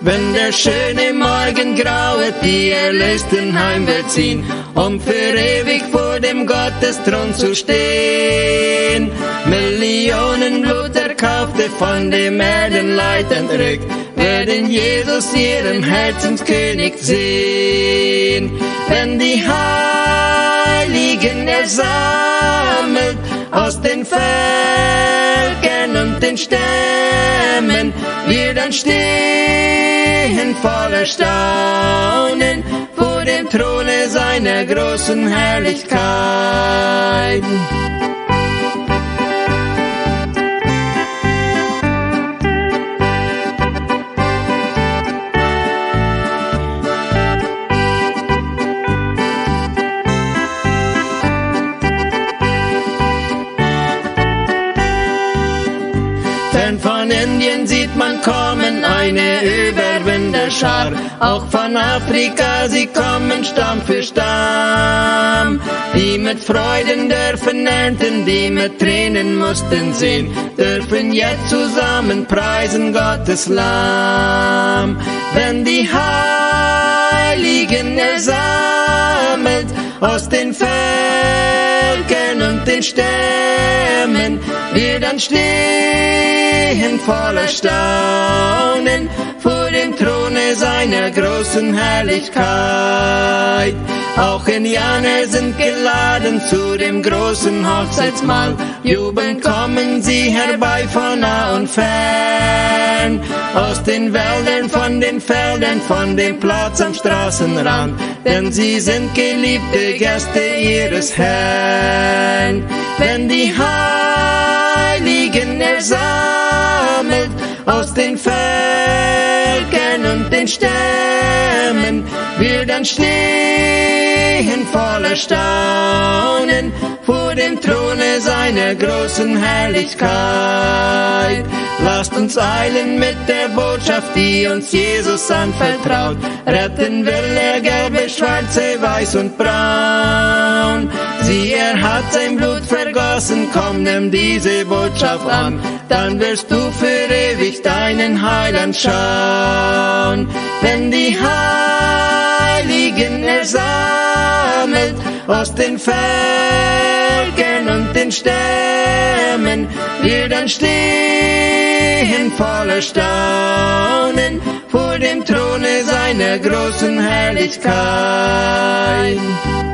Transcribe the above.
Wenn der schöne Morgen grauet, die Erlösten heimwärts ziehen, um für ewig vor dem Gottesthron zu stehen. Millionen Blut erkaufte von dem Erdenleid entrückt, werden Jesus ihrem Herzenskönig sehen. Wenn die Heiligen sammelt aus den Völkern und den Stämmen, wir dann stehen voller Staunen vor dem Throne seiner großen Herrlichkeit. Von Indien sieht man kommen eine Überwinderschar, auch von Afrika, sie kommen Stamm für Stamm. Die mit Freuden dürfen ernten, die mit Tränen mussten sehen, dürfen jetzt zusammen preisen Gottes Lamm. Wenn die Heiligen sammelt aus den Völkern und den Stämmen, wir dann stehen voller Staunen vor dem Throne seiner großen Herrlichkeit. Auch Indianer sind geladen zu dem großen Hochzeitsmahl, jubelnd kommen sie herbei von nah und fern, aus den Wäldern, von den Feldern, von dem Platz am Straßenrand, denn sie sind geliebte Gäste ihres Herrn. Wenn die Heiligen sammelt aus den Völkern und den Stämmen, wir dann stehen voller Staunen vor dem Throne seiner großen Herrlichkeit. Lasst uns eilen mit der Botschaft, die uns Jesus anvertraut. Retten will er gelbe, schwarze, weiß und braun. Sieh, er hat sein Blut vergossen, komm, nimm diese Botschaft an, dann wirst du für ewig deinen Heiland schauen. Wenn die Heiligen sammelt aus den Völkern und den Stämmen, wir dann stehen voller Staunen vor dem Throne seiner großen Herrlichkeit.